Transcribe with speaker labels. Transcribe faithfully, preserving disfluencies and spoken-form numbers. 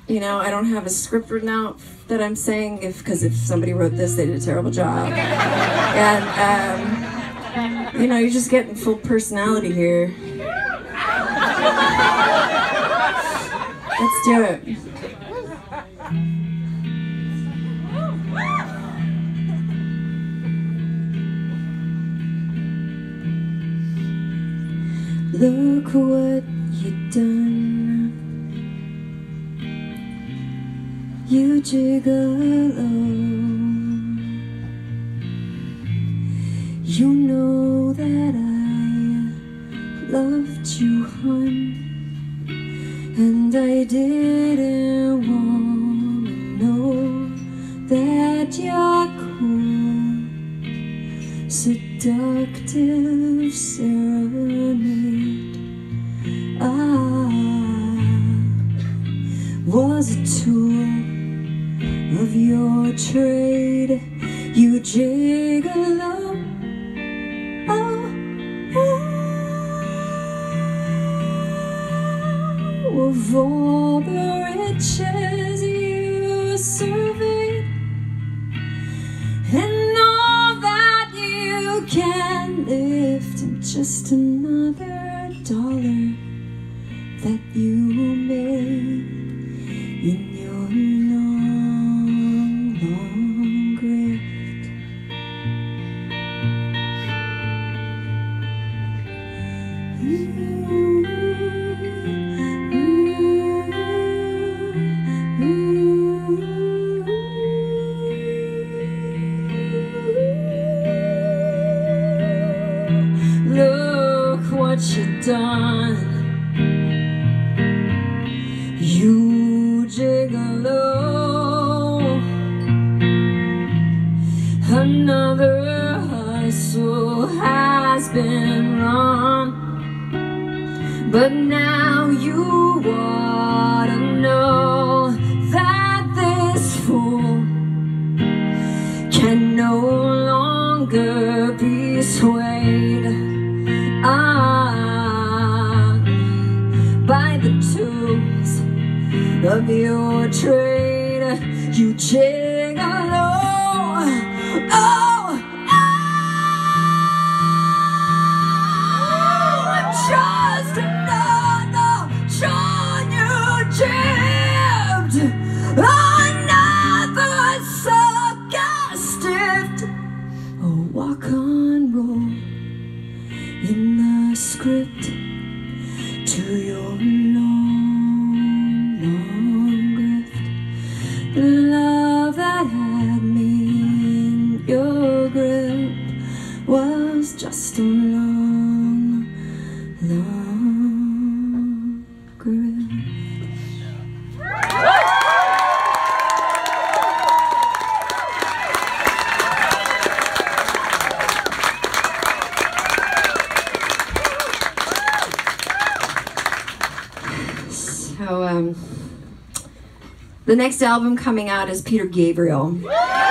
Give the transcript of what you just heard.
Speaker 1: You know, I don't have a script written out that I'm saying, if because if somebody wrote this, they did a terrible job. And, um, you know, you're just getting full personality here. Let's do it. Look what you done. You gigolo. You know that I loved you, hun, and I didn't wanna know that you're cool. Seductive serenade. I was a tool of your trade, you gigolo. Oh, oh, of all the riches you surveyed, and all that you can lift, and just another dollar that you made in your long, long grift. Ooh, ooh, ooh. Look what you done. You gigolo. Another hustle has been run, but now you ought to know that this fool can no longer be swayed ah, by the tools of your trade, you gigolo. Oh, oh, I'm just another John you gypped, another sarcastic. Oh, walk on, roll in the script to your long, long grift. The love that had me in your grip was just a long, long grift. So, um, the next album coming out is Peter Gabriel.